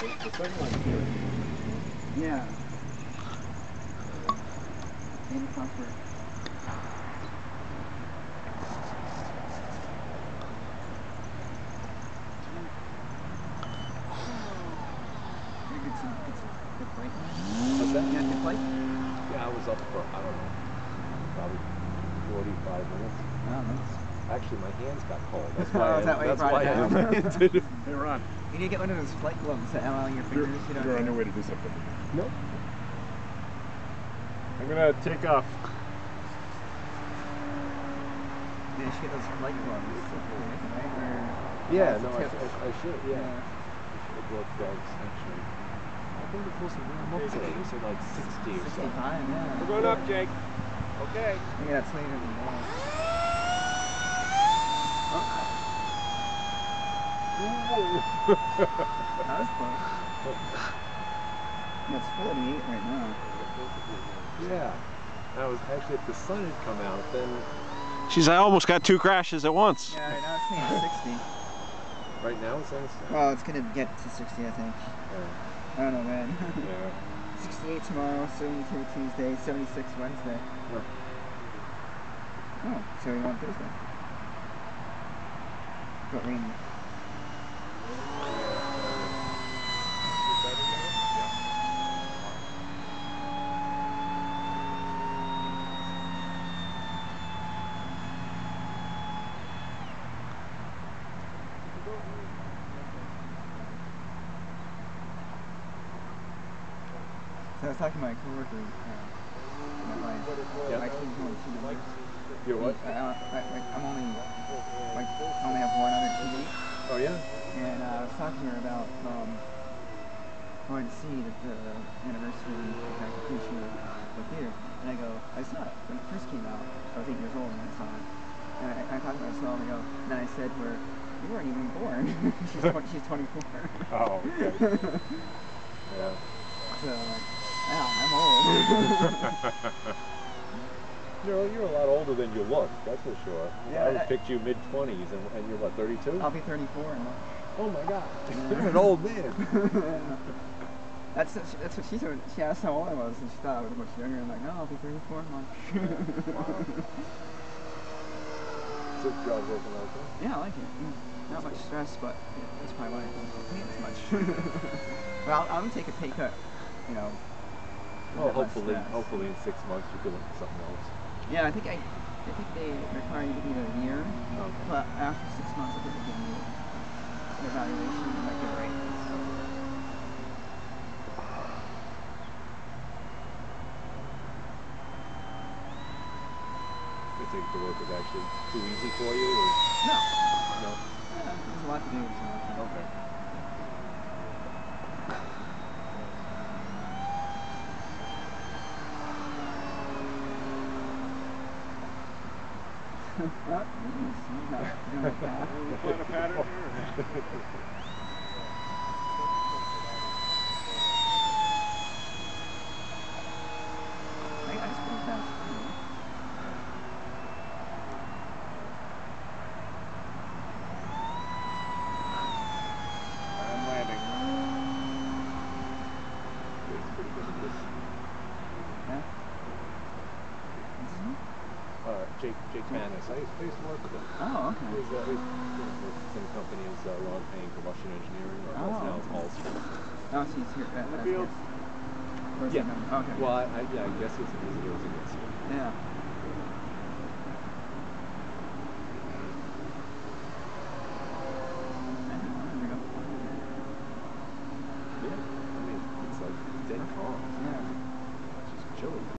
The second one's good. Yeah. Any password. Good flight. What's that? You had a good flight? Yeah, I was up for, I don't know, probably 45 minutes. Oh, nice. Actually, my hands got cold. That's Oh, why is that why you that's brought why it I down? landed. Hey, Ron. You need to get one of those flight gloves that allow your fingers, you know. You're on your way to do something. Nope. I'm gonna take off. Yeah, you should get those flight gloves. Right? Yeah, Or no, tips. I should, yeah. I bought gloves, actually. I think it's supposed to warm up today. They said like 60 or 65, something. yeah. We're going up, Jake. Okay. I think that's later than that. That was close. Yeah, it's 48 right now. Yeah. I was actually, if the sun had come out, then She's almost got 2 crashes at once. Yeah, right now it's saying 60. right now it's saying Well, it's gonna get to 60, I think. yeah. I don't know, man. Yeah. 68 tomorrow, 72 Tuesday, 76 Wednesday. Huh. Oh, 71 Thursday. But rainy. So I was talking to my coworker, my wife. Yeah. I came home to the You're what? I'm only, like, I only have one other TV. Oh yeah? And I was talking to her about going to see the anniversary completion of the theater. And I go, I saw it when it first came out. I was 8 years old when I saw it. And I thought to myself, I go, and then I said to her, you weren't even born. she's 24. Oh, okay. Yeah. So, yeah, I'm old. You're a lot older than you look, that's for sure. Yeah, I would picked you mid-20s, and you're what, 32? I'll be 34 in March. Oh my God, you're an old man. That's what she said. She asked how old I was, and she thought I was much younger. I'm like, no, I'll be 34 in March. So the job working okay? Yeah, I like it. Not much stress, but that's probably why I don't pay as much. Well, I'm gonna take a pay cut, you know. Well, hopefully in 6 months you can look for something else. Yeah, I think they require you to be there a year, Okay. but after 6 months, I think they give you an evaluation, you might get a raise. You think the work was actually too easy for you, or No. no? Yeah, there's a lot to do. So. Okay. What? You know, cat. We find a pattern here. I just pretty fast. I'm landing. It's pretty good at this. Yeah. What's his name? Jake Manis. I used to work with him. Oh, okay. He's worked for the same company as Ron Payne, Combustion Engineering, or now it's Allstate. Oh, so he's here at field. Where's Yeah. he going? Okay. Well, I guess he's a visitor as a guest. Yeah.